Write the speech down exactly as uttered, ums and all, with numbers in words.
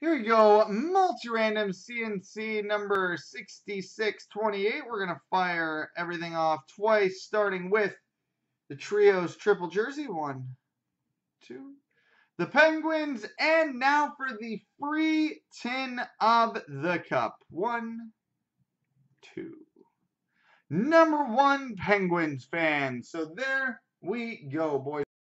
Here you go, multi-random C N C number sixty-six twenty-eight. We're going to fire everything off twice, starting with the Trios triple jersey. One, two. The Penguins, and now for the free tin of the cup. One, two. Number one Penguins fan. So there we go, boys.